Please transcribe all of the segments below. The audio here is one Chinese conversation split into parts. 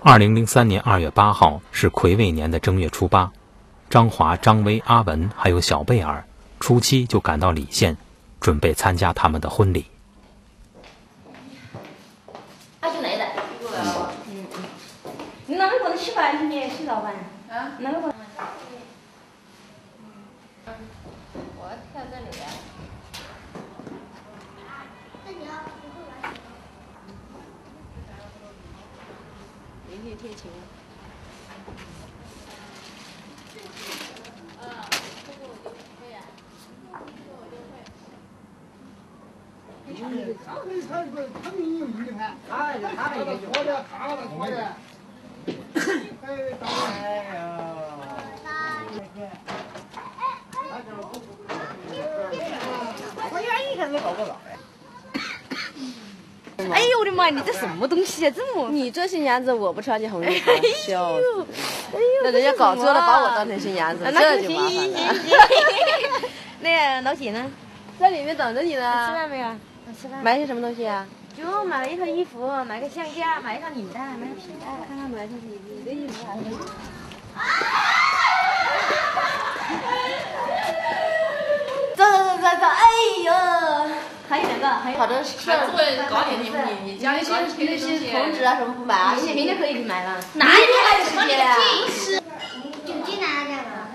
2003年2月8号是癸未年的正月初8，张华、张威、阿文还有小贝尔初7就赶到澧县，准备参加他们的婚礼。 就来的，你哪个给我洗饭？你洗澡饭？啊？哪个给我？ 我跳这里边。那你要不会玩？明天天晴。 他们有遗憾，他那个活的，他的活的，哎呀，我愿意看这搞不搞？ 哎呦我的妈！你这什么东西啊？这么…… 你这新娘子我不穿进红衣服，笑死！那人家搞错了，把我当成新娘子，这就麻烦了。 那老姐呢？ 在里面等着你呢。 吃饭没有？吃饭。 买些什么东西啊？ 就买了一套衣服，买个项链，买一套领带，买个皮带。 看看买的你的衣服还是？ 走！哎呦，还有2个，还有。 好的是。搞点你家里搞点那些红纸啊什么不买啊？ 明天可以买了。 哪一天还有时间啊？ 酒精拿着了。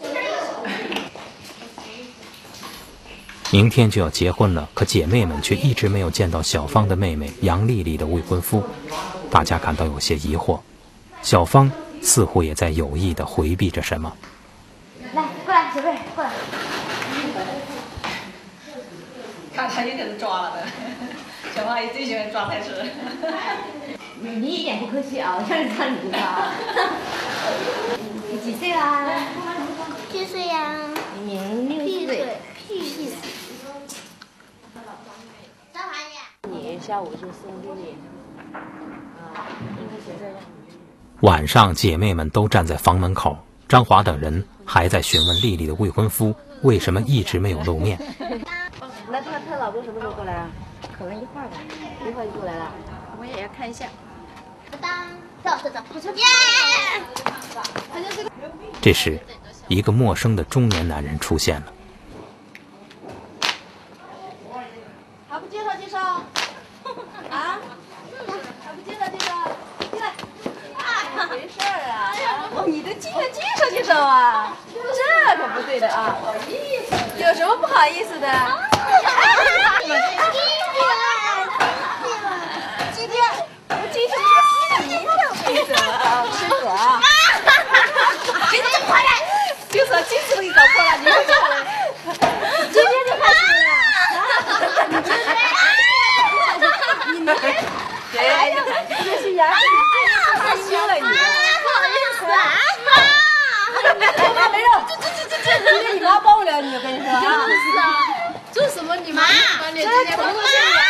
明天就要结婚了，可姐妹们却一直没有见到小芳的妹妹杨丽丽的未婚夫，大家感到有些疑惑。小芳似乎也在有意地回避着什么。 来，过来，小贝，过来。 看他有点是抓了的，小芳也最喜欢抓菜吃。 你一点不客气啊，我让你抓你就抓。你几岁啦几岁呀？ 明6岁。 屁事！ 你下午就送丽丽，应该是这样。 晚上，姐妹们都站在房门口，张华等人还在询问丽丽的未婚夫为什么一直没有露面。 那她老公什么时候过来啊？ 可能一会儿吧， 一会儿就过来了。我也要看一下。 走， 这时，一个陌生的中年男人出现了。 还不介绍？啊？还不介绍？进来。没事儿啊。哦，你都今天介绍啊？这可不对的啊！不好意思。有什么不好意思的？今天我今天你为什么啊？辛苦啊！今天就回来，就说今次都给搞破了，你们就回来。今天就开始了。你们哎呀，这是牙齿太羞了你。 不好意思啊。 没有，这你妈帮不了你，我跟你说。 就是啊，做什么你妈？ 这怎么回事？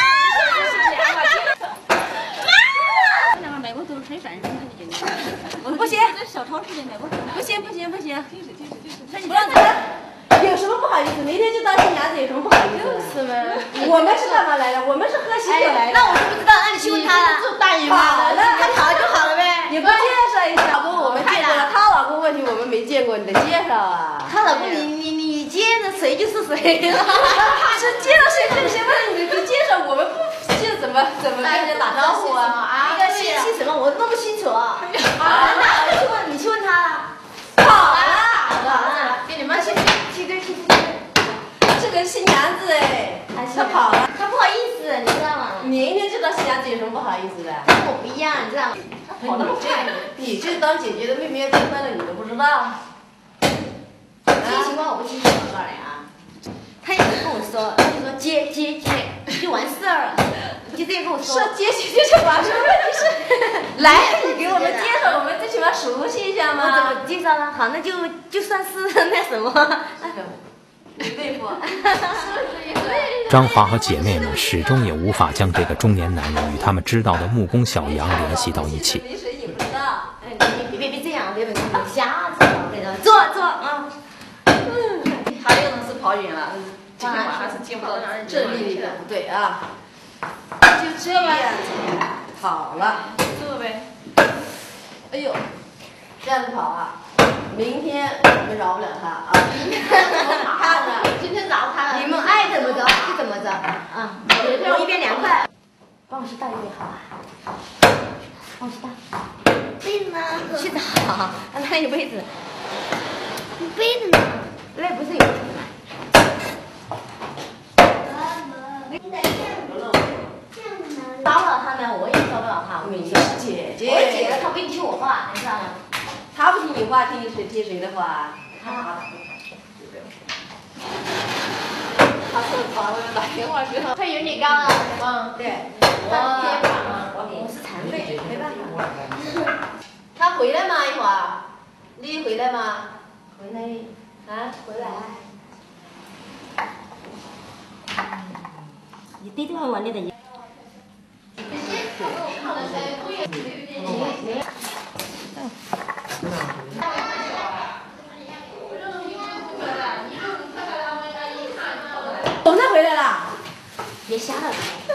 那个买过都水粉， 不行， 这小超市里买过。 不行，不让走。有什么不好意思？明天就当新娘子，有什么不好意思？ 是吗？ 我们是干嘛来的？我们是喝喜酒来的。 那我是不知道，那你去问他了。 就大姨妈的， 他好就好了呗。 你不介绍一下？老公我们见过了，她老公问题我们没见过，你得介绍啊。 他老公你接着谁就是谁了。 是介绍谁问你就介绍，我们不介绍怎么跟人家打招呼啊？ 那个姓什么我弄不清楚。那你去问他了。 好了， 给你妈去。 这个新娘子哎，她跑了， 他不好意思，你知道吗？ 明天就当新娘子有什么不好意思的？ 跟我不一样，你知道吗？ 跑那么快，你这当姐姐的妹妹要结婚了，你都不知道。 这些情况我不清楚，我告诉你啊。他也跟我说，他就说接就完事儿了，就这样跟我说。 说接就完事儿，问题是来你给我们介绍，我们最起码熟悉一下嘛。 我怎么介绍呢？好，那就算是那什么。 对付。 张华和姐妹们始终也无法将这个中年男人与他们知道的木工小杨联系到一起。 没谁也不知道。 别这样，别瞎坐啊。 他又能是跑远了，今天晚上是见不到这丽丽的不对啊。就这样，好了， 坐呗。 哎呦，这样子跑啊！明天我们饶不了他啊！明天怎么跑呢？ 今天饶他了。 你们爱怎么着就怎么着啊！我一边凉快。 帮我去倒一杯好吧？帮我去倒。 杯子呢？ 去倒，那有杯子。 杯子呢？ 那不是有。招了他呢，我也招不了他。我跟你说， 姐姐， 我姐了，他不听我话，你知道吗？ 他不听你话，听谁的话？ 他说把我打电话给他。他有你高了， 对， 我是残废，没办法。 他回来吗？一会儿，你回来吗？ 回来啊，回来。 你对电话玩的的。 总算回来了。 别瞎了。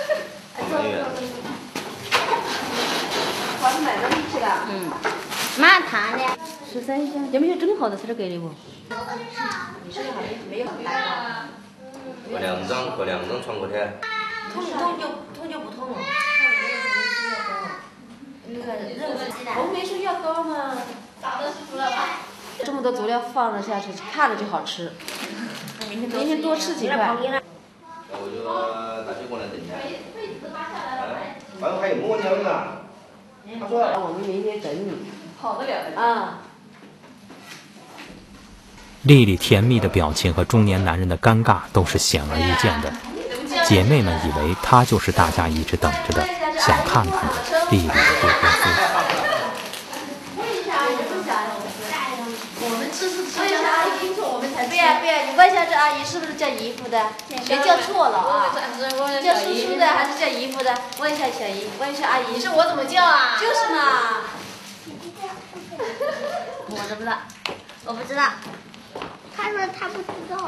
跑去买东西去了。 蛮谈的。13一下，有没有正好的在这给你不？ 你这个好像没有很大。 刻2张传过去。 痛就不痛了。 红梅是药膏吗？这么多佐料放了下去，看着就好吃。明天多吃几块。 那我就拿去过来等一下。反正还有摸娘呢。他说我们明天等你。 跑得了的。 啊。 丽丽甜蜜的表情和中年男人的尴尬都是显而易见的。姐妹们以为他就是大家一直等着的、想看看的丽丽的未婚夫。 我们吃问一下阿姨，我们才对呀，你问一下这阿姨是不是叫姨夫的？谁叫错了啊？叫叔叔的还是叫姨夫的？问一下小姨，问一下阿姨。 是我怎么叫啊？ 就是嘛。 我知不知道？我不知道。 他说他不知道。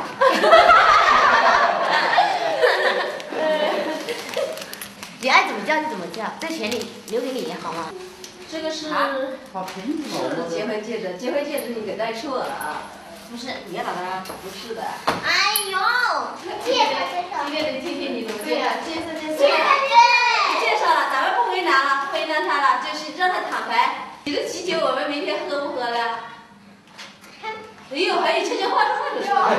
你爱怎么叫就怎么叫，在钱里留给你好吗？ 这个是结婚戒指，结婚戒指你给戴错了啊！ 不是， 你要打他？不是的。 哎呦，介绍介绍。 今天得听听你怎么对呀， 介绍。 介绍了，咱们不为难了，为难他了，就是让他坦白。你的喜酒我们明天喝不喝了？哎呦，还有悄悄话说的说。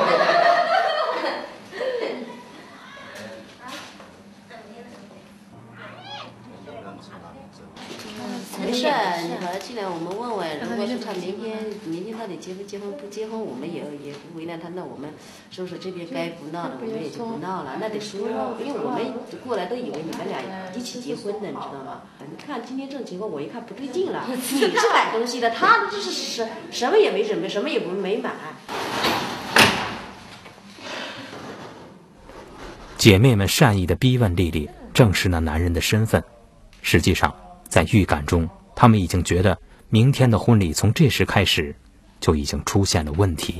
没事，你把他进来，我们问问。如果是他明天到底结婚不结婚，我们也不为难他，那我们是不是这边该不闹了，我们也就不闹了。那得说，因为我们过来都以为你们俩一起结婚的，你知道吗？你看今天这种情况，我一看不对劲了。你是买东西的，他这是什么也没准备，什么也没买。 姐妹们善意地逼问丽丽证实那男人的身份，实际上在预感中，他们已经觉得明天的婚礼从这时开始就已经出现了问题。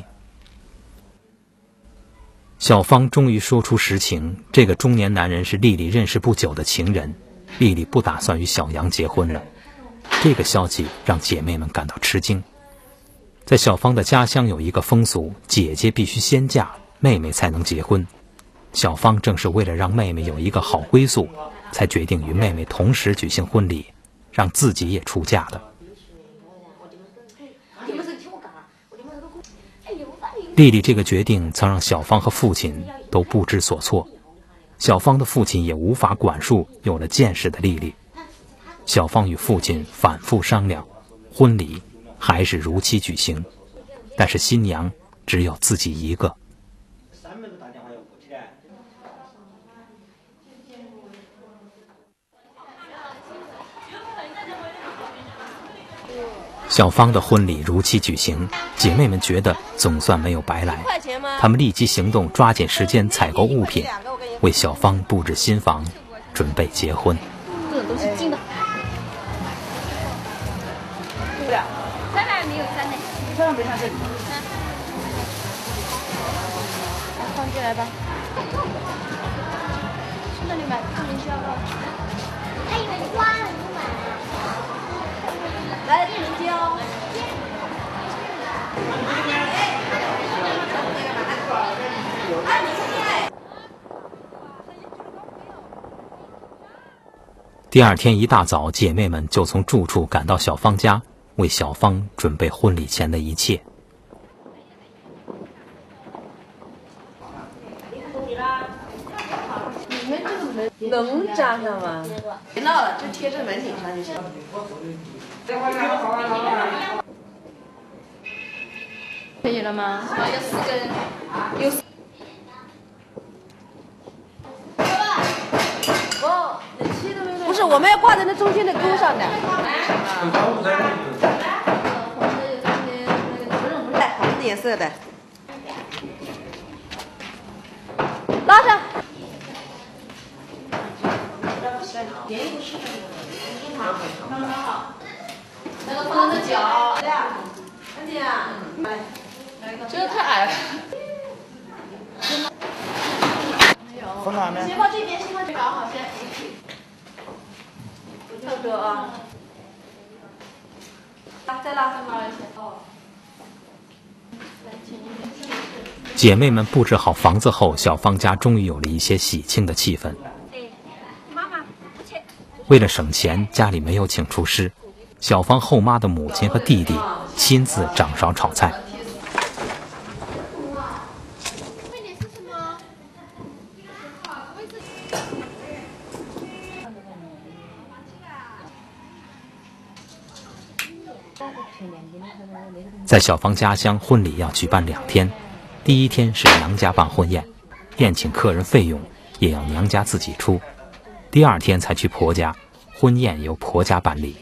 小芳终于说出实情，这个中年男人是丽丽认识不久的情人，丽丽不打算与小杨结婚了。这个消息让姐妹们感到吃惊。在小芳的家乡有一个风俗，姐姐必须先嫁，妹妹才能结婚。小芳正是为了让妹妹有一个好归宿，才决定与妹妹同时举行婚礼，让自己也出嫁的。丽丽这个决定曾让小芳和父亲都不知所措，小芳的父亲也无法管束有了见识的丽丽。小芳与父亲反复商量，婚礼还是如期举行，但是新娘只有自己一个。小芳的婚礼如期举行，姐妹们觉得总算没有白来，她们立即行动，抓紧时间采购物品，为小芳布置新房，准备结婚。 这种东西进的。 不了 300没有3的。 这样没看这里。 放进来吧。去那里买，看一下吧。 还以为花了，你买了。 来，这能接哦。 第二天一大早，姐妹们就从住处赶到小芳家，为小芳准备婚礼前的一切。 你们这个门能扎上吗？别闹了，就贴着门顶上就行。可以了吗？ 有4根，有。 不是，我们要挂在那中间的钩上的。来，红的颜色的，拉上。 那个放的脚， 看见啊？ 这个太矮了。 放哪呢？ 先放这边，先放这边。 好，先。 差不多啊。再拉一些。哦。 姐妹们布置好房子后，小芳家终于有了一些喜庆的气氛。为了省钱，家里没有请厨师，小芳后妈的母亲和弟弟亲自掌勺炒菜。在小芳家乡，婚礼要举办2天，第一天是娘家办婚宴，宴请客人费用也要娘家自己出。第2天才去婆家，婚宴由婆家办理。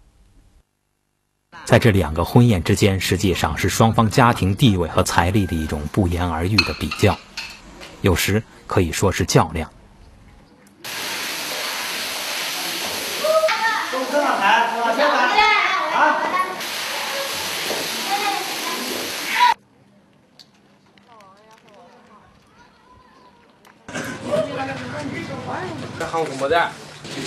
在这2个婚宴之间，实际上是双方家庭地位和财力的一种不言而喻的比较，有时可以说是较量。 这韩国没得。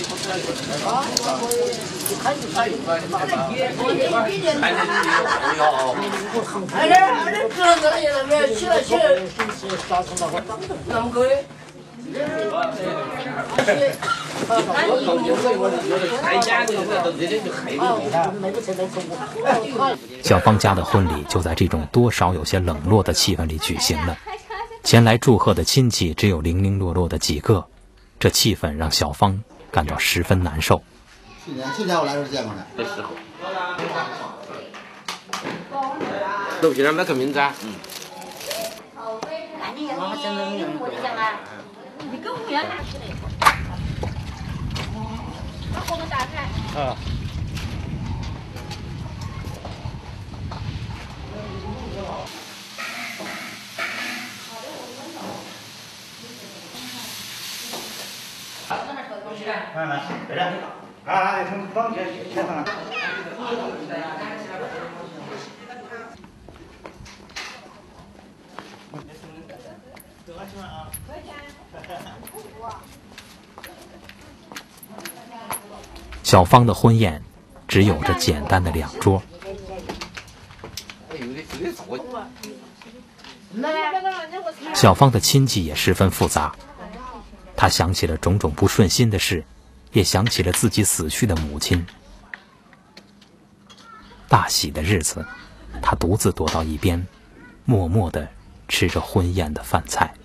小芳家的婚礼就在这种多少有些冷落的气氛里举行了。前来祝贺的亲戚只有零零落落的几个，这气氛让小芳感到十分难受。 去年我来时候见过的， 那时候。楼皮那没个名字啊？ 赶紧我真的有我的讲啊，你跟我样。把火门打开。 啊。来，在这，啊，从房间先上来。 小芳的婚宴只有着简单的2桌。小芳的亲戚也十分复杂，她想起了种种不顺心的事，也想起了自己死去的母亲。大喜的日子，她独自躲到一边，默默地吃着婚宴的饭菜。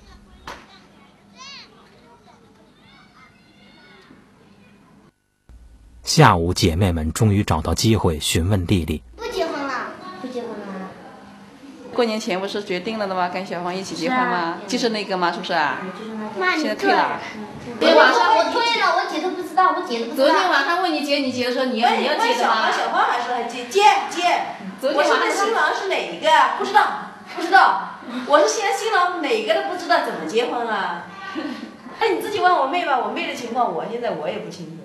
下午，姐妹们终于找到机会询问丽丽。 不结婚了，不结婚了。 过年前不是决定了的吗？跟小芳一起结婚吗？就是那个吗？是不是啊？ 妈， 现在退了。 昨天晚上我退了，我姐都不知道，我姐都不知道。 昨天晚上问你姐，你姐的时候你要结的吗？ 小芳还说接。 昨天晚上新郎是哪一个啊？不知道。我是现在新郎哪个都不知道，怎么结婚啊？哎，你自己问我妹吧，我妹的情况我现在也不清楚。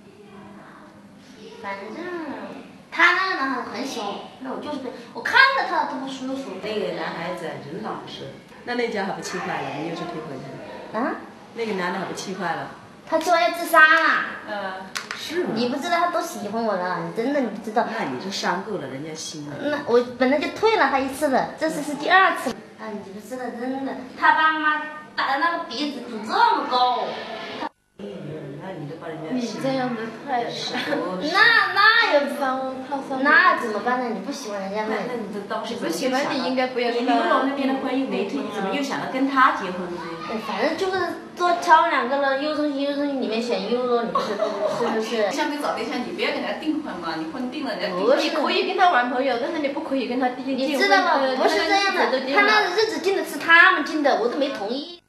反正他那个男孩子很凶，那我就是我看着他都不舒服。 那个男孩子人老实，那家还不气坏了？你又是退回去？ 啊？ 那个男的还不气坏了？ 他说要自杀了。 是吗？ 你不知道他多喜欢我了，你真的你不知道。 那你是伤够了人家心了。 那我本来就退了他一次了，这次是第2次。啊，你不知道，真的，他爸妈打的那个鼻子怎么这么高？ 那你都把人家你这样子太那有伤那怎么办呢？你不喜欢人家吗？ 那你这当时不喜欢你应该不要跟他。 你刘荣那边的婚又没退，你怎么又想着跟他结婚呢？ 反正就是多挑2个了，优中心里面选优咯，你不是不是？ 像你找对象，你不要给人家订婚嘛，你婚定了，人家不是你可以跟他玩朋友，但是你不可以跟他订婚。 你知道吗？不是这样的，他那日子定的是他们定的，我都没同意。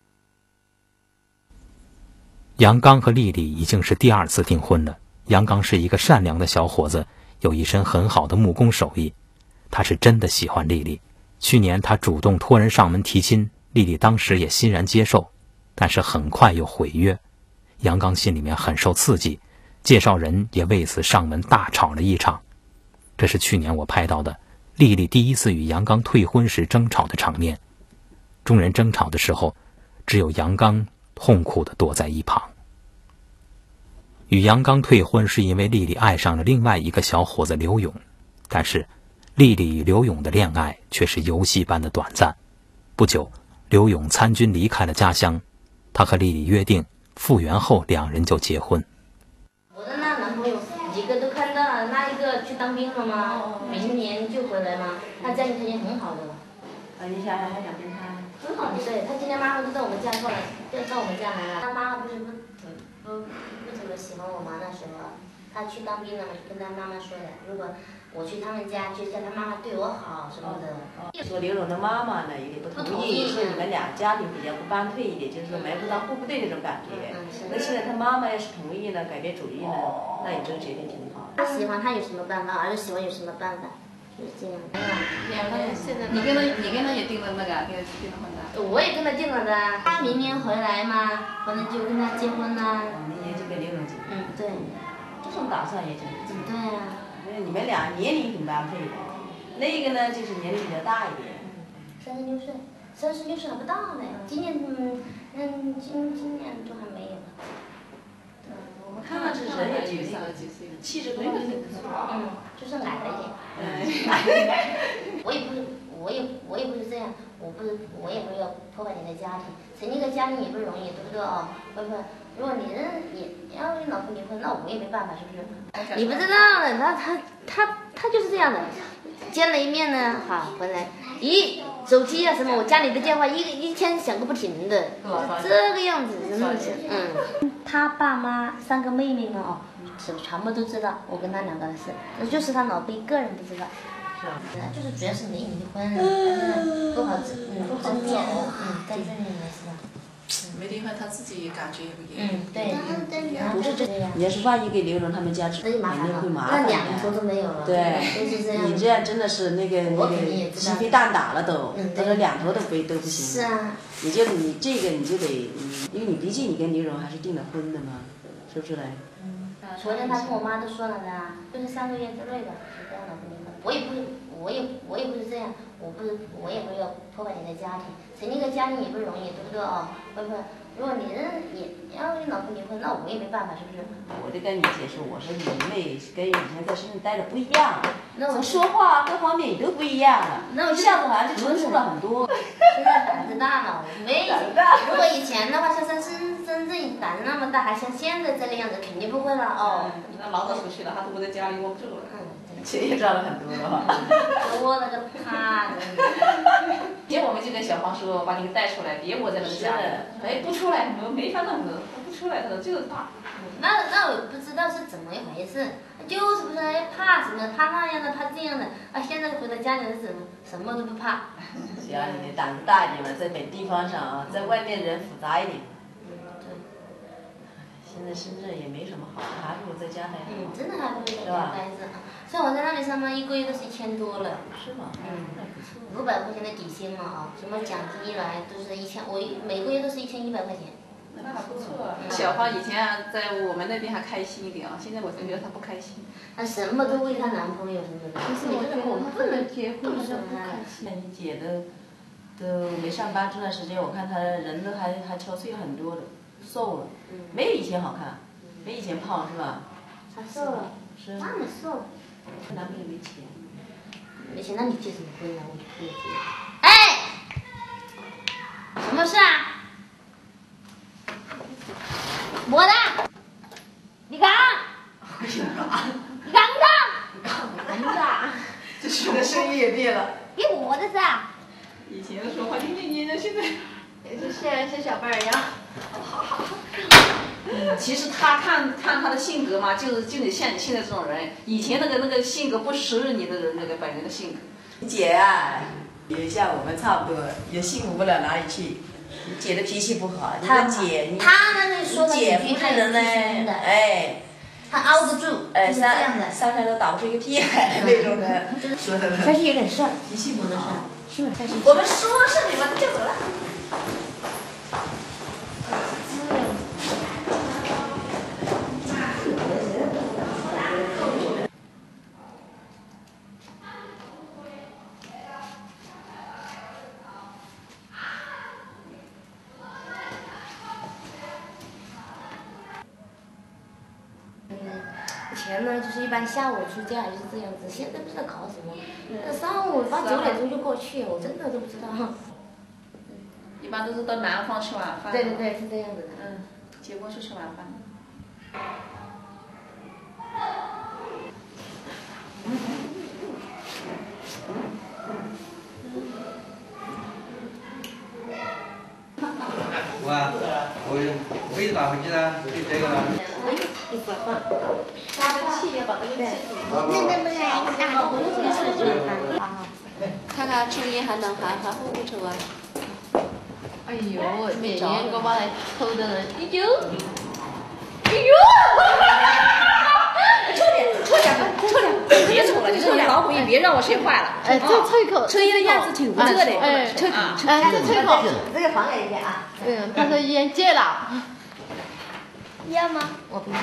杨刚和丽丽已经是第2次订婚了。杨刚是一个善良的小伙子，有一身很好的木工手艺。他是真的喜欢丽丽。去年他主动托人上门提亲，丽丽当时也欣然接受，但是很快又毁约。杨刚心里面很受刺激，介绍人也为此上门大吵了一场。这是去年我拍到的丽丽第1次与杨刚退婚时争吵的场面。众人争吵的时候，只有杨刚痛苦地躲在一旁。与杨刚退婚是因为丽丽爱上了另外一个小伙子刘勇，但是丽丽与刘勇的恋爱却是游戏般的短暂。不久，刘勇参军离开了家乡，他和丽丽约定复员后2人就结婚。 我的那男朋友几个都看到了，那一个去当兵了吗？明年就回来吗？他家里条件很好的。 你想还想跟他？ 很好的，对，他今天妈妈都到我们家过来，到我们家来了。他妈妈不怎么喜欢我嘛？那时候他去当兵了，跟他妈妈说的，如果我去他们家，就叫他妈妈对我好什么的。 说刘荣的妈妈呢，有点不同意，说你们俩家庭比较不般配一点，就是说门不当户不对那种感觉。那现在他妈妈要是同意了，改变主意了，那你这个决定挺好。 他喜欢他有什么办法，儿子喜欢有什么办法，就是这样。 2个人现在你跟他也订了那个，跟他订了婚的。 我也跟他订了的，他明年回来嘛，回来就跟他结婚啦。 明年就跟刘荣结婚。 对。 这种打算也挺不错。 对呀。 你们俩年龄挺般配的，那个呢就是年龄比较大一点。 36岁，36岁还不到呢。今年今年都还没有。 我们看上去人也挺大，气质都挺好。 就是矮了一点。我也不是这样，我也不要破坏你的家庭，成立一个家庭也不容易，对不对哦？如果你要跟老婆离婚，那我也没办法，是不是？你不知道的，他就是这样的，见了一面呢，好回来，手机啊什么，我家里的电话一天响个不停的，这个样子真的是，他爸妈3个妹妹嘛，哦，全部都知道，我跟他2个是，就是他老婆一个人不知道。就是主要是没离婚，不好争辩，在这里面是吧？ 没离婚，他自己感觉也不一样。 对，不是这样。 你要是万一给刘荣他们家知道，肯定会麻烦。 那2头都没有了。 对， 就是这样。 你这样真的是那个鸡飞蛋打了都，到时候2头都不行。 是啊。 你这个你就得，因为你毕竟你跟刘荣还是订了婚的嘛，是不是嘞？ 昨天他跟我妈都说了的，就是3个月之内的，就跟老婆离婚。我也不是这样，我也不要破坏你的家庭，成立一个家庭也不容易，对不对哦？如果你要跟老婆离婚，那我也没办法，是不是？ 我就跟你解释，我说你妹跟以前在深圳待着不一样，从说话各方面也都不一样了，一下子好像就成熟了很多。 现在胆子大了，如果以前的话，像深圳胆子那么大，还像现在这个样子，肯定不会了哦。 那老早出去了，他都在家里窝不住了。 钱也赚了很多了哈。 窝了个趴的。 今天我们就跟小芳说，把你给带出来，别窝在那个家里。哎，不出来，没法弄的，不出来，他说就是怕。 那我不知道是怎么一回事，就是不是怕什么，他那样的，他这样的，现在回到家里是什么都不怕。 只要你的胆子大一点嘛，在本地方上啊，在外面人复杂一点。现在深圳也没什么好，还不如在家待着。 真的还不如在家待着。像我在那里上班，1个月都是1000多了。 是吗 ？500块钱的底薪嘛什么奖金一来都是1000，我每个月都是1100块钱。 那还不错。小芳以前在我们那边还开心一点啊，现在我就觉得她不开心。 她什么都为她男朋友什么的。 可是我觉得我们不能结婚，好像不开心。 你姐都没上班这段时间，我看她人都还憔悴很多的，瘦了，没有以前好看，没以前胖是吧？ 他瘦了，那么瘦。 男朋友没钱。 没钱，那你结什么婚呢？我就不知道。哎，什么事啊？我的，你讲，你讲不讲？ 这说的声音也变了。 你我的噻。 以前的说话听听的，现在现在是小辈儿一样。 其实他看他的性格嘛，就得像你现在这种人。以前那个性格不适应你的人那个本人的性格。 姐啊，也像我们差不多，也幸福不了哪里去。你姐的脾气不好，你的姐， 他那说的姐夫这人呢，哎， 他熬不住，就是这样的， 上山都打不出一个屁来那种的，说的。 但是有点事儿， 脾气不好。 是， 我们说是你们就走了。 以前呢，就是一般下午出假就是这样子，现在不知道搞什么。那上午8、9点钟就过去，我真的都不知道。 一般都是到南方吃晚饭。 对，是这样子的。 结婚是吃晚饭。 我给你打回去了，就这个了。 一块饭。 发个气也把这个气看看抽烟还能还会不抽啊？ 哎呦，每年给我来抽的人，哎呦， 抽点，别抽了，就是你老虎也别让我学坏了。 哎，再抽一口， 抽烟的样子挺不错的。 哎， 抽再抽一口。 这个还给一下啊。 他说烟戒了。 要吗？我不要。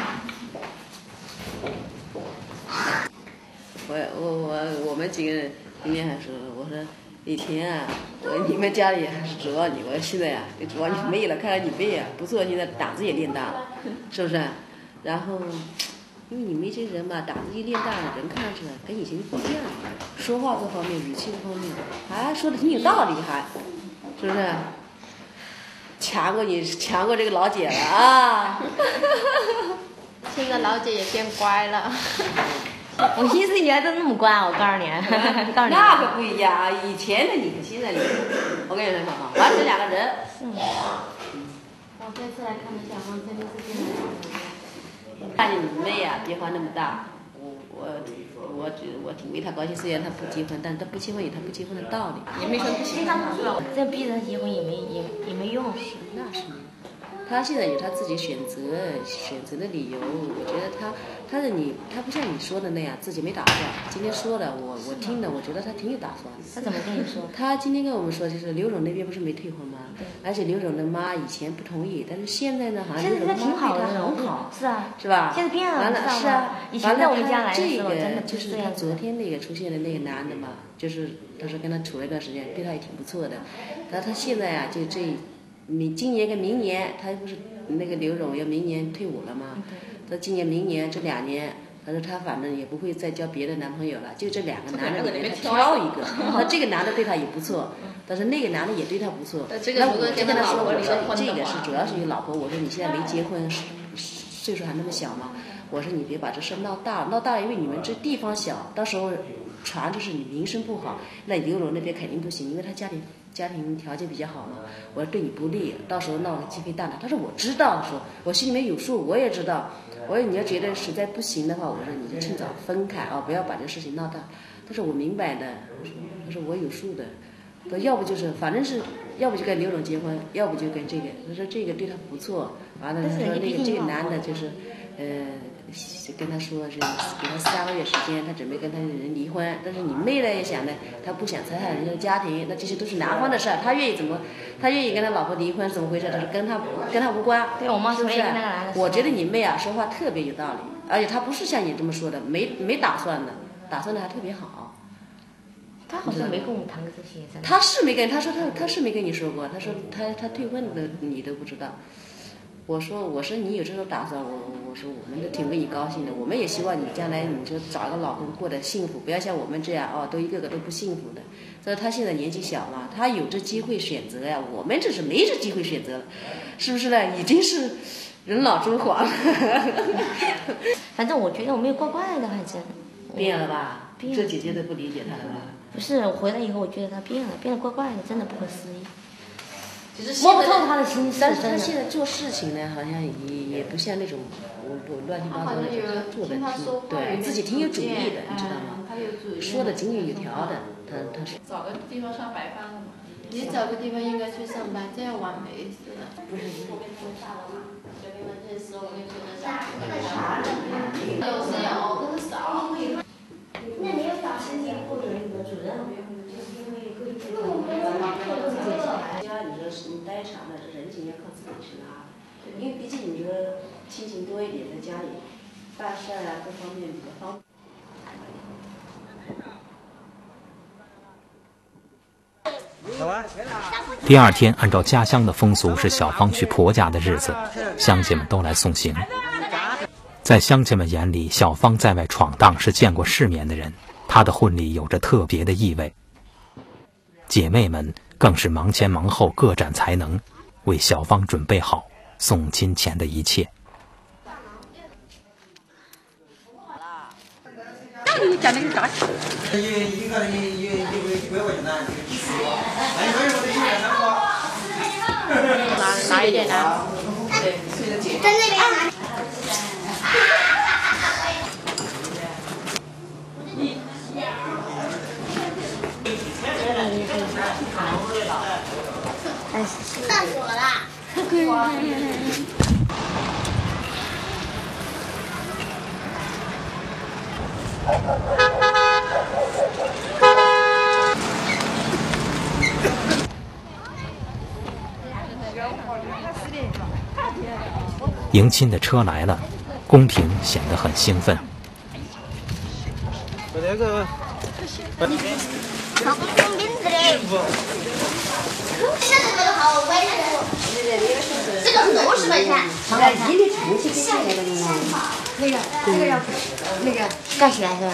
我们几个人今天还说，我说以前啊，你们家里还是指望你，我说现在啊，指望你妹了，看来你妹啊不错，现在胆子也练大了，是不是？然后，因为你们这人嘛，胆子一练大了，人看上去跟以前不一样，说话这方面、语气这方面，还说的挺有道理，还，是不是？强过这个老姐了啊！ 现在老姐也变乖了。 我一直以来都那么乖，我告诉你， 那可不一样啊！以前的你和现在你，我跟你说哈，完全两个人。 我这次来看的小芳真的是变得看见你妹呀，变化那么大，我挺为她高兴。虽然她不结婚，但是她不结婚有她不结婚的道理。 也没说不行， 这逼着他结婚也没用。 那是没。他现在有他自己选择的理由。我觉得他不像你说的那样自己没打算。今天说的我听的，我觉得他挺有打算的。 他怎么跟你说？ 他今天跟我们说，就是刘总那边不是没退婚吗？而且刘总的妈以前不同意，但是现在呢，好像刘总的妈对他很好。 是啊。 是吧？ 现在变了， 完了是啊。 以前在我们家来的时候，真的就是他昨天那个出现的那个男的嘛，就是他说跟他处了一段时间，对他也挺不错的。但他现在啊，就今年跟明年，他不是那个刘总要明年退伍了吗？他今年明年这2年，他说他反正也不会再交别的男朋友了，就这2个男的里面他挑一个。那这个男的对他也不错，但是那个男的也对他不错。那我就跟他说，我说这个是主要是有老婆，我说你现在没结婚，岁数还那么小嘛，我说你别把这事闹大了，因为你们这地方小，到时候传就是你名声不好，那刘总那边肯定不行，因为他家庭条件比较好嘛，我说对你不利，到时候闹得鸡飞蛋打。他说我知道，说我心里面有数，我也知道。我说你要觉得实在不行的话，我说你就趁早分开啊，不要把这事情闹大。他说我明白的，他说我有数的。要不就是反正是要不就跟刘总结婚，要不就跟这个。他说这个对他不错，完了他说这个男的就是跟他说是给他3个月时间，他准备跟他人离婚。但是你妹呢也想呢，他不想残害人家的家庭，那这些都是男方的事儿，他愿意跟他老婆离婚，怎么回事？他说跟他无关。 对，我妈是不是？ 那个男的说。 我觉得你妹啊说话特别有道理，而且他不是像你这么说的，没打算的，打算的还特别好。 他好像没跟我们谈过这些。 他是没跟他说他是没跟你说过，他说他退婚的你都不知道。 我说你有这种打算，我说我们都挺为你高兴的，我们也希望你将来你就找一个老公过得幸福，不要像我们这样哦，都一个个都不幸福的。所以他现在年纪小嘛，他有这机会选择呀，我们这是没这机会选择了，是不是呢？已经是人老珠黄了。 反正我觉得我没有怪怪的，反正变了吧？ 变了。 这姐姐都不理解他了吧？ 不是，我回来以后我觉得他变得怪怪的，真的不可思议。 其实摸不透他的心思， 但是他现在做事情呢，好像也不像那种乱七八糟的，做的对自己挺有主意的，你知道吗？说的井井有条的，他是。 找个地方上白班了嘛？ 你找个地方应该去上班，这样完美死了。 不是。 那你要打申请或者那个主任， 你说是你待长了，这人情要靠自己去拿，因为毕竟你说亲情多一点，在家里办事啊各方面比较方便。 第二天，按照家乡的风俗，是小芳去婆家的日子，乡亲们都来送行。在乡亲们眼里，小芳在外闯荡是见过世面的人，她的婚礼有着特别的意味。姐妹们更是忙前忙后，各展才能，为小芳准备好送亲前的一切。 那你讲那个啥？ 一个一百块钱呢， 拿一点呢？对， 在那边拿。哎，吓死我了！ 迎亲的车来了，宫廷显得很兴奋。 好不封名字嘞！这个好歪的，这个是50块钱。 一个长期下来的那个这个要那个盖起来是吧？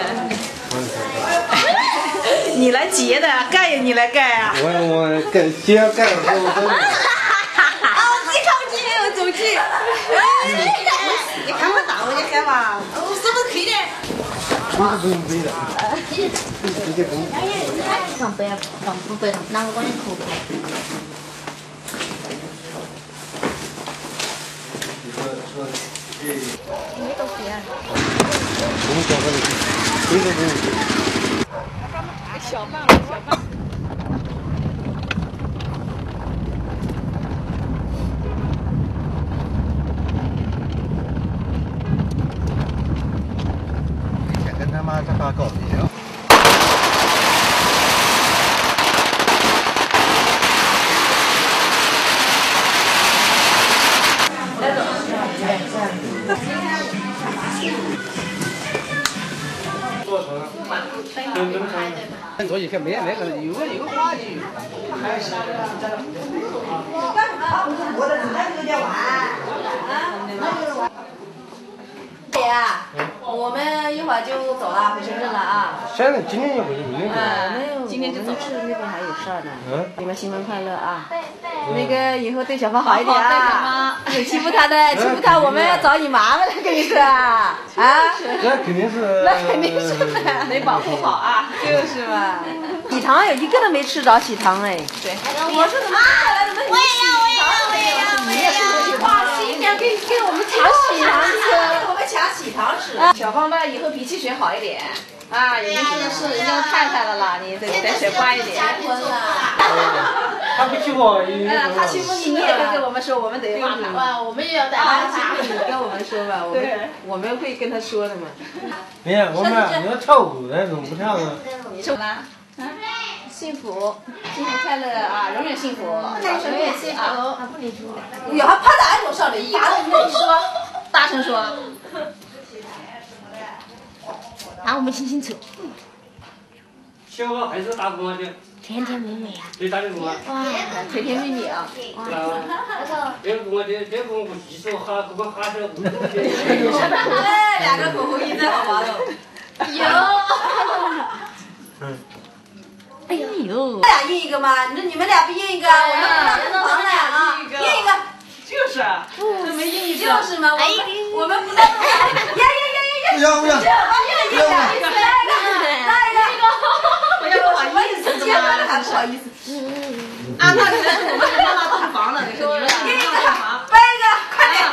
你来结的，盖也你来盖啊？ 我盖结盖了之后真的。 你看我今天有走气。你看我大我就盖吧，我是不是可以的？ 不用背的，直接背。 放背啊，放不背，拿个光线扣开。没东西啊。 我们小孩子背都不用背。 小棒了，小棒。 先跟他妈这把告别。做成了，真成了。做一看没那个有个话剧。 我的孩子有点晚。对呀，我们一会儿就走了，回深圳了啊。 现在今天就回去，明天回。 今天就走。那边还有事儿呢。你们新婚快乐啊！那个以后对小芳好一点啊！有欺负她的，欺负她我们要找你麻烦了，跟你说啊！ 那肯定是。 那肯定是的，得保护好啊！就是嘛。喜糖有一个都没吃着，喜糖哎。对。我是怎么过来的？我也要。你也是哇，新娘给我们抢喜糖吃，我们抢喜糖吃。小芳吧，以后脾气学好一点。啊，已经是人家太太了啦，你得学乖一点。结婚了。 他不欺负我， 他欺负你，你也跟我们说，我们得骂他。 哇，我们也要带他欺负你，跟我们说吧，我们会跟他说的嘛。 哎呀，我们你要跳舞的，怎么不跳呢？ 你说啦？幸福，新年快乐啊，永远幸福，永远幸福啊！不离谱。有还趴在俺头上的，大声说，大声说。 拿我们亲亲手。 小我还是打不完的， 甜甜美美啊！ 你打电话。 哇， 甜甜蜜蜜啊！ 别跟我技术哈，给我哈上。 哎，两个口红印在好玩了。 哎呦！ 俩印一个吗？你说你们俩不印一个，我们不让房了啊！印一个。 就是啊，都没印一个。 就是嘛，我们不让。 不要不要！ 印一个，来一个。我要不好意思，结婚了还不好意思。 啊，那可能我们是妈妈洞房了，你说你们是妈妈洞房。 背一个，快点，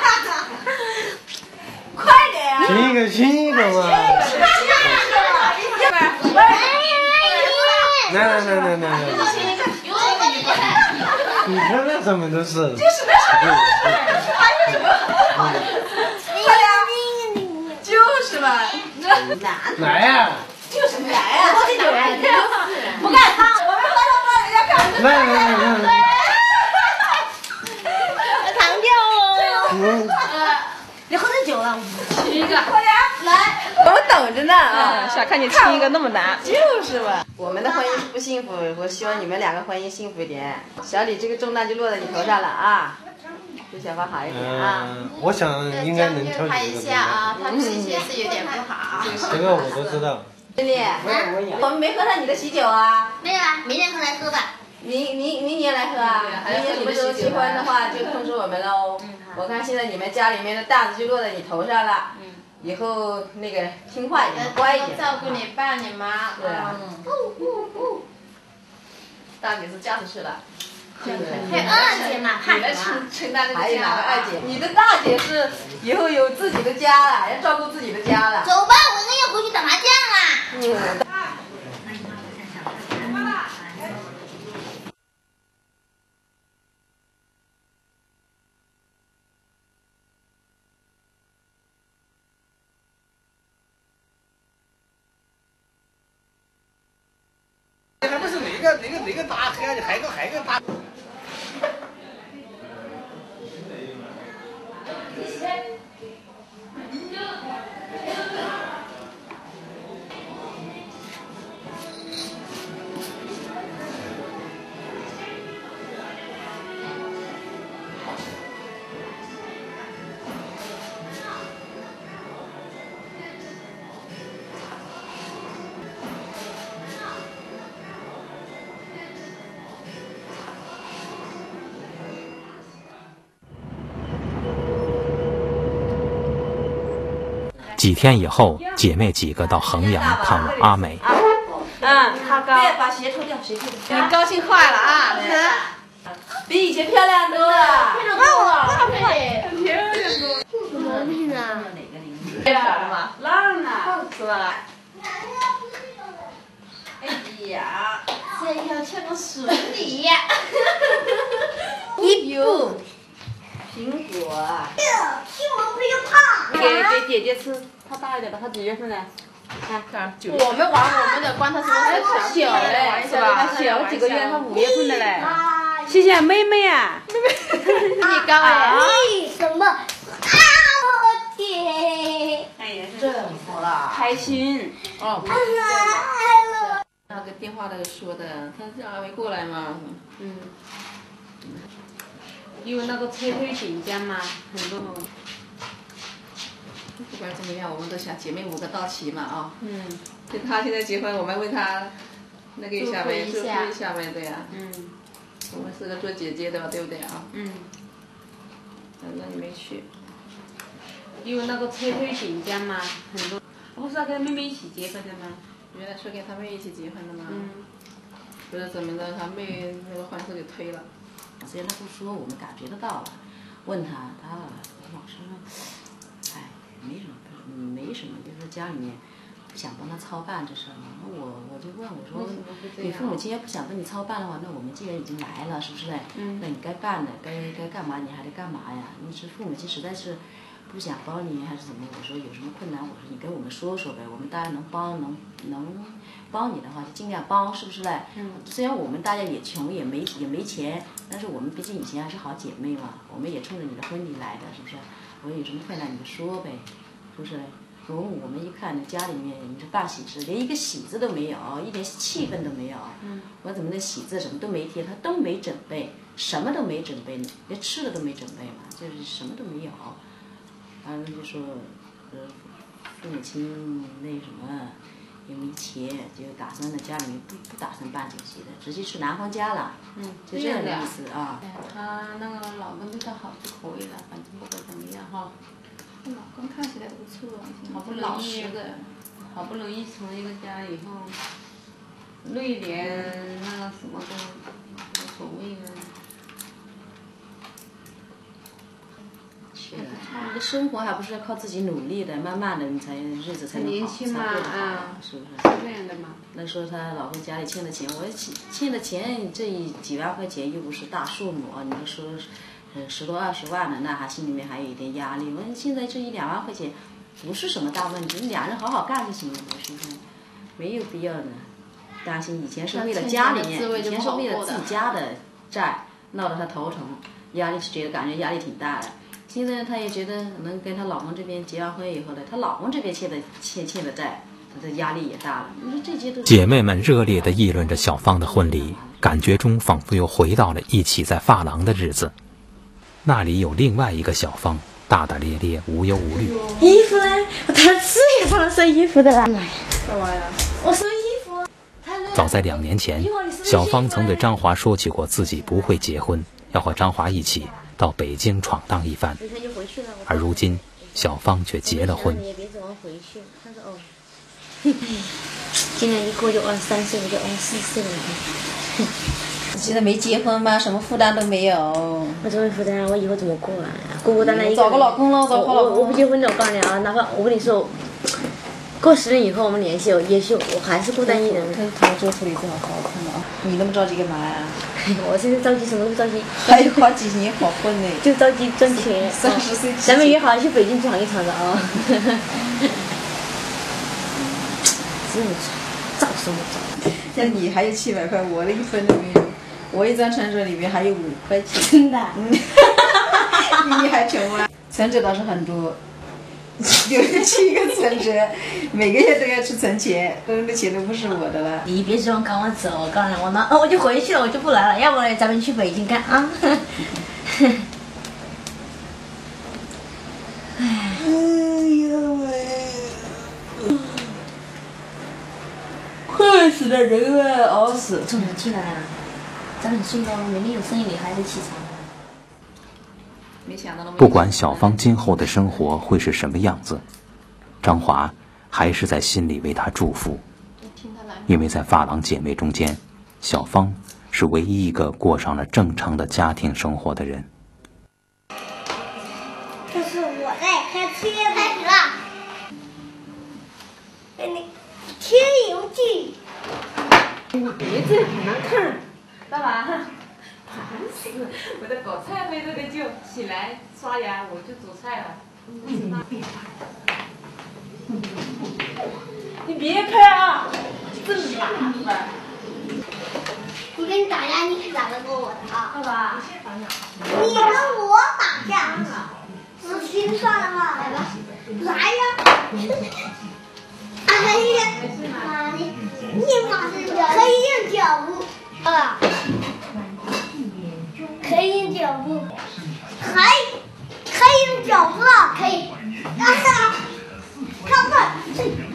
快点呀！ 亲一个嘛！来，你看那上面都是。 就是那什么？就是嘛， 来呀！ 就是来呀！我这就来，不干他，我们喝了不让人家看。 来， 糖掉你喝太久了， 亲一个，快点来，我们等着呢啊！ 想看你亲一个那么难。 就是嘛，我们的婚姻是不幸福，我希望你们两个婚姻幸福一点。小李，这个重担就落在你头上了啊！对小芳好一点啊！ 我想应该能调看节一下啊，他脾气是有点不好。 这个我都知道。 丽丽，我们没喝上你的喜酒啊！ 没有啊，明天来喝吧。 明年来喝啊！明年什么时候结婚的话就通知我们喽。我看现在你们家里面的担子就落在你头上了。以后那个听话一点，乖一点。 照顾你爸你妈。 对啊。 大姐是嫁出去了。 还有二姐嘛， 你们承担这个还有哪个家。 二姐？你的大姐是以后有自己的家了，要照顾自己的家了。 走吧，我们要回去打麻将啦。 还不是那个大海，还个大。 几天以后，姐妹几个到衡阳看望阿梅。 他高。别把鞋脱掉，鞋脱掉。 你高兴坏了啊！ 比以前漂亮多了。 漂亮吗？ 浪呢？ 是吧？ 哎呀， 这要像个水梨。 哟，苹果。 给姐姐吃，她大一点吧，她几月份的？ 我们玩我们的，关她什么事？ 小嘞，是吧？小几个月，她5月份的嘞。谢谢妹妹啊。你高呀？ 为什么？我天！ 哎呀，这么了。 开心。 哦。那个电话那个说的，他叫阿梅过来嘛。 因为那个车会紧张嘛，很多。 不管怎么样，我们都想姐妹5个到齐嘛啊。跟他现在结婚，我们为他那个一下呗，祝福一下呗，对呀。我们是个做姐姐的，对不对啊？那你没去。 因为那个车会紧张嘛，很多。不是要跟妹妹一起结婚的吗？ 原来是跟他妹一起结婚的吗？不是怎么的，他妹那个婚事给推了。 虽然他不说，我们感觉得到了。问他，他老说，哎，没什么，就是家里面不想帮他操办这事儿嘛。那我就问我说，你父母亲要不想帮你操办的话，那我们既然已经来了，是不是嘞？那你该办的，该干嘛你还得干嘛呀？你是父母亲实在是不想帮你还是怎么？我说有什么困难，我说你跟我们说说呗，我们大家能帮你的话就尽量帮，是不是嘞？虽然我们大家也穷也没钱，但是我们毕竟以前还是好姐妹嘛，我们也冲着你的婚礼来的，是不是？我有什么困难你就说呗，是不是嘞？ 中午我们一看，家里面你说办喜事，连一个喜字都没有，一点气氛都没有。我怎么那喜字什么都没贴，他都没准备，什么都没准备，连吃的都没准备嘛，就是什么都没有。完了就说，父母亲那什么也没钱，就打算在家里面不打算办酒席的，直接去男方家了。就这样的意思啊。 她那个老公对她好就可以了，反正不管怎么样哈。老公看起来不错，好不容易从一个家以后，累点那个什么都无所谓了。 你的生活还不是要靠自己努力的，慢慢的你才日子才能好， 年轻嘛才过得好， 啊， 是不是？ 是这样的嘛。 那时候她老公家里欠的钱，我欠的钱这几万块钱又不是大数目啊，你说10多20万的，那还心里面还有一点压力。我现在这1-2万块钱不是什么大问题，两人好好干就行了，是不是？没有必要呢。担心以前是为了家里面，以前是为了自己家的债闹得她头疼，感觉压力挺大的。现在她也觉得能跟她老公这边结完婚以后呢，她老公这边欠的债，她的压力也大了。你说这些都。 姐妹们热烈地议论着小芳的婚礼，感觉中仿佛又回到了一起在发廊的日子。那里有另外一个小芳，大大咧咧，无忧无虑。 衣服呢？我当时也帮他收衣服的啦。 干嘛呀？ 我收衣服。 早在2年前，小芳曾对张华说起过自己不会结婚，要和张华一起到北京闯荡一番。而如今，小芳却结了婚。 今年一过就23岁，我就24岁了。 现在没结婚吗？什么负担都没有。 我怎么负担？我以后怎么过啊？孤孤单单一个人。 找个老公喽，找个老公。 我不结婚的，我告诉你啊，哪怕我跟你说，过10年以后我们联系，也许我还是孤单一人。 他做处理最好好看啊！你那么着急干嘛呀？ 我现在着急什么都不着急。 还有好几年好混呢。 就着急挣钱。 30岁。 咱们约好去北京闯一闯的啊！真的早说不早。 像你还有700块，我的1分都没有。我一张存折里面还有5块钱。 真的？ 你还穷啊？存折倒是很多，67个存折，每个月都要去存钱，但是钱都不是我的了。 你别指望赶我走，我告诉你，我就回去了，我就不来了，要不然咱们去北京干啊。 困死的人啊，熬死。 中午进来了，早点睡吧，明天有生意你还得起床。 不管小芳今后的生活会是什么样子，张华还是在心里为她祝福，因为在发廊姐妹中间，小芳是唯一一个过上了正常的家庭生活的人。 这是我在开车，开始了。给你《天游记》。 你别这很难看，干嘛？烦死！我的搞菜会这个就起来刷牙，我就煮菜了。你别拍啊！真麻烦。 我跟你打架，你可打得过我的啊？ 爸爸， 你跟我打架，死心算了嘛，来吧，来呀！哎呀，妈的，你妈的可以用脚步啊！可以用脚步，还用脚步啊！可以，看看，可以，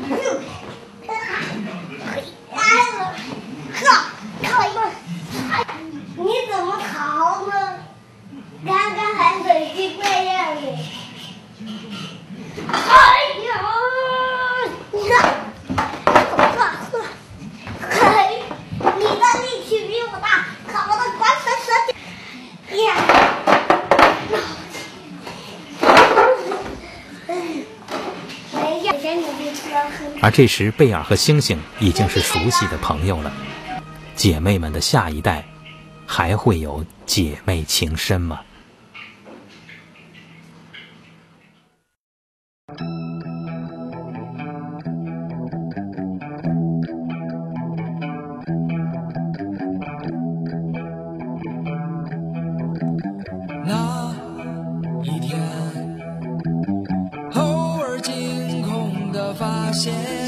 你怎么逃呢？刚刚还水晶那样的，哎呀！你的力气比我大，考的管死蛇呀！ 而这时，贝尔和星星已经是熟悉的朋友了。姐妹们的下一代，还会有姐妹情深吗？ 那一天，偶尔惊恐现。